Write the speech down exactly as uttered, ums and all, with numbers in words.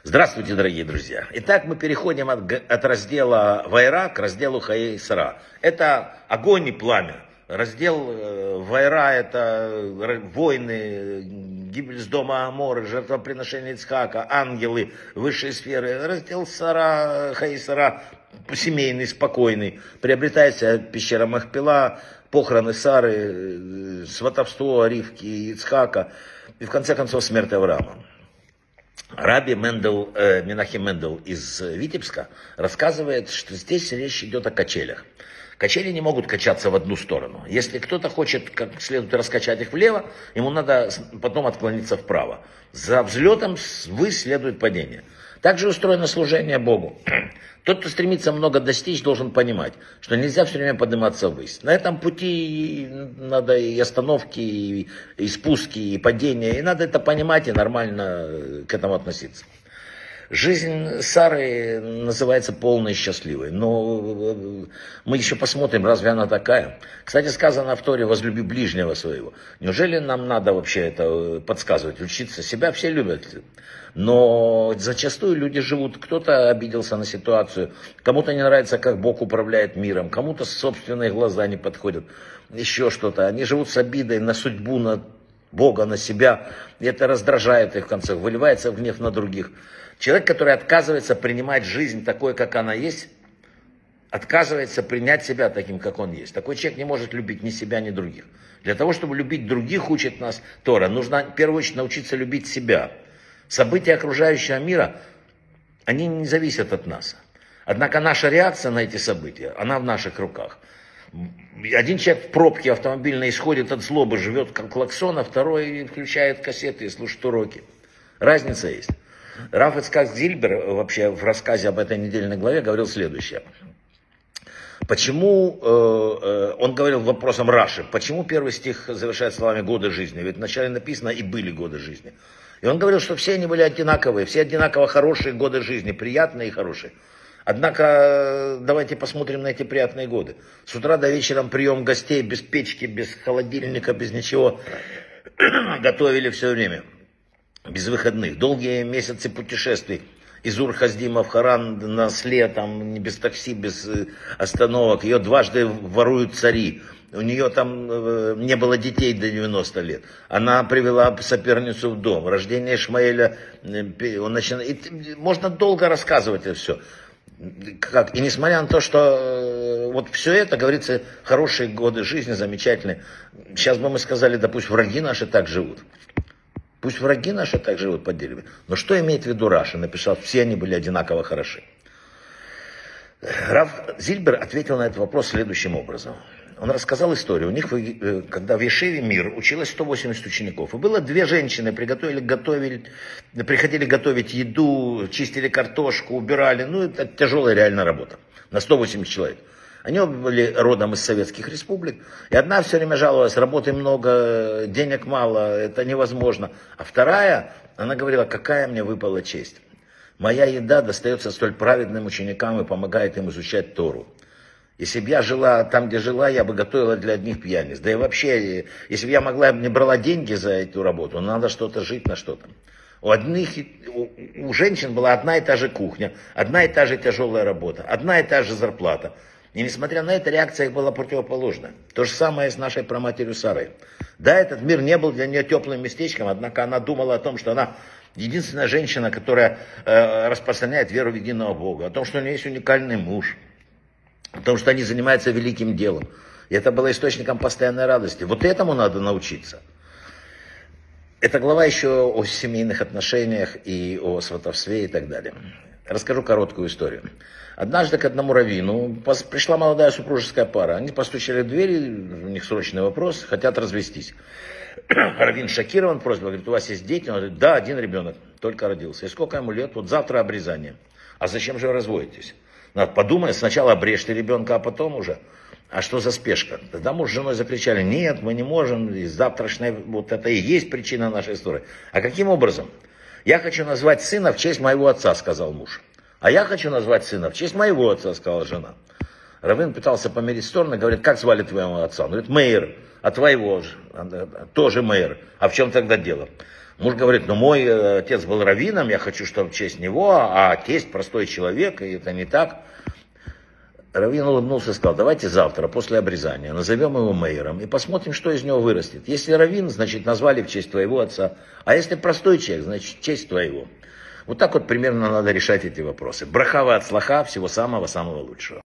Здравствуйте, дорогие друзья. Итак, мы переходим от, от раздела Вайра к разделу Хаей Сара. Это огонь и пламя. Раздел э, Вайра — это войны, гибель с дома Амора, жертвоприношение Ицхака, ангелы, высшие сферы. Раздел Сара, Хаей Сара, семейный, спокойный. Приобретается пещера Махпела, похороны Сары, сватовство Ривки и Ицхака. И в конце концов смерть Авраама. Раби Мендел, э, Менахем Мендел из Витебска рассказывает, что здесь речь идет о качелях. Качели не могут качаться в одну сторону. Если кто-то хочет как следует раскачать их влево, ему надо потом отклониться вправо. За взлетом ввысь следует падение. Также устроено служение Богу. Тот, кто стремится много достичь, должен понимать, что нельзя все время подниматься ввысь. На этом пути надо и остановки, и, и спуски, и падения. И надо это понимать и нормально к этому относиться. Жизнь Сары называется полной и счастливой. Но мы еще посмотрим, разве она такая. Кстати, сказано в Торе: возлюби ближнего своего. Неужели нам надо вообще это подсказывать, учиться? Себя все любят. Но зачастую люди живут, кто-то обиделся на ситуацию, кому-то не нравится, как Бог управляет миром, кому-то собственные глаза не подходят, еще что-то. Они живут с обидой на судьбу, на Бога, на себя. И это раздражает их в конце, выливается в гнев на других. Человек, который отказывается принимать жизнь такой, как она есть, отказывается принять себя таким, как он есть. Такой человек не может любить ни себя, ни других. Для того, чтобы любить других, учит нас Тора, нужно в первую очередь научиться любить себя. События окружающего мира, они не зависят от нас. Однако наша реакция на эти события, она в наших руках. Один человек в пробке автомобильной исходит от злобы, живет как клаксон, а второй включает кассеты и слушает уроки. Разница есть. Раф Ицхак Зильбер вообще в рассказе об этой недельной главе говорил следующее. Почему, э, э, он говорил вопросом Раши, почему первый стих завершает словами «годы жизни»? Ведь вначале написано «и были годы жизни». И он говорил, что все они были одинаковые, все одинаково хорошие годы жизни, приятные и хорошие. Однако давайте посмотрим на эти приятные годы. С утра до вечера прием гостей без печки, без холодильника, без ничего. Готовили все время, без выходных. Долгие месяцы путешествий. Из Ур-Хаздима в Харан на осле, там, без такси, без остановок. Ее дважды воруют цари. У нее там э, не было детей до девяноста лет. Она привела соперницу в дом. Рождение Ишмаэля. Э, он начинает... И, можно долго рассказывать это все. Как? И несмотря на то, что э, вот все это, говорится, хорошие годы жизни, замечательные. Сейчас бы мы сказали, да пусть враги наши так живут. Пусть враги наши так живут под деревьями. Но что имеет в виду Раши? Написал, все они были одинаково хороши. Рав Зильбер ответил на этот вопрос следующим образом. Он рассказал историю. У них, когда в Ешиве Мир, училось сто восемьдесят учеников. И было две женщины, приготовили, готовили, приходили готовить еду, чистили картошку, убирали. Ну, это тяжелая реальная работа. На сто восемьдесят человек. Они оба были родом из советских республик. И одна все время жаловалась: работы много, денег мало, это невозможно. А вторая, она говорила: какая мне выпала честь. Моя еда достается столь праведным ученикам и помогает им изучать Тору. Если бы я жила там, где жила, я бы готовила для одних пьяниц. Да и вообще, если бы я могла, я бы не брала деньги за эту работу, надо что-то жить на что-то. У одних, у, у женщин была одна и та же кухня, одна и та же тяжелая работа, одна и та же зарплата. И несмотря на это, реакция их была противоположная. То же самое с нашей праматерью Сарой. Да, этот мир не был для нее теплым местечком, однако она думала о том, что она единственная женщина, которая э, распространяет веру в единого Бога, о том, что у нее есть уникальный муж, о том, что они занимаются великим делом. И это было источником постоянной радости. Вот этому надо научиться. Эта глава еще о семейных отношениях и о сватовстве и так далее. Расскажу короткую историю. Однажды к одному раввину пришла молодая супружеская пара. Они постучали в дверь, у них срочный вопрос, хотят развестись. Раввин шокирован, просьба, говорит: у вас есть дети? Он говорит: да, один ребенок, только родился. И сколько ему лет? Вот завтра обрезание. А зачем же вы разводитесь? Надо подумать, сначала обрежьте ребенка, а потом уже. А что за спешка? Тогда муж с женой закричали: нет, мы не можем, и завтрашняя, вот это и есть причина нашей истории. А каким образом? Я хочу назвать сына в честь моего отца, сказал муж. А я хочу назвать сына в честь моего отца, сказала жена. Раввин пытался помирить стороны, говорит: как звали твоего отца? Он говорит: Мейер. А твоего же? Тоже Мейер. А в чем тогда дело? Муж говорит, ну мой э, отец был раввином, я хочу, чтобы в честь него, а тесть простой человек, и это не так. Раввин улыбнулся и сказал, давайте завтра, после обрезания, назовем его Мейером и посмотрим, что из него вырастет. Если раввин, значит, назвали в честь твоего отца, а если простой человек, значит, в честь твоего. Вот так вот примерно надо решать эти вопросы. Брахава от слаха, всего самого-самого лучшего.